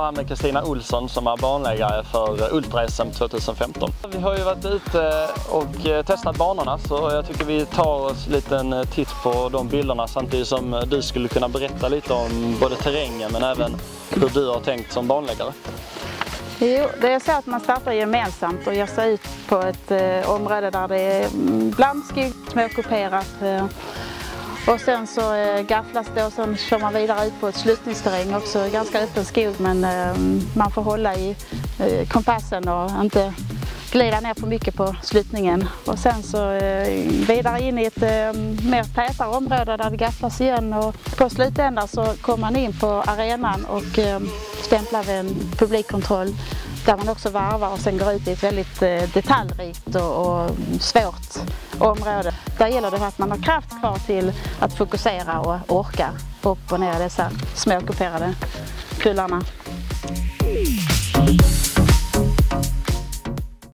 här med Kristina Olsson som är banläggare för Ultra-SM 2015. Vi har ju varit ute och testat banorna, så jag tycker vi tar oss en liten titt på de bilderna samtidigt som du skulle kunna berätta lite om både terrängen men även hur du har tänkt som banläggare. Jo, det är så att man startar gemensamt och ger sig ut på ett område där det är blandskog, småkuperat. Och sen så gafflas det och sen kör man vidare ut på ett sluttningsterräng också, ganska öppen skog, men man får hålla i kompassen och inte glida ner för mycket på sluttningen. Och sen så vidare in i ett mer tätare område där det gafflas igen, och på slutändan så kommer man in på arenan och stämplar vid en publikkontroll där man också varvar och sen går ut i ett väldigt detaljrikt och svårt område. Där gäller det att man har kraft kvar till att fokusera och orka upp och ner dessa småkuperade kullarna.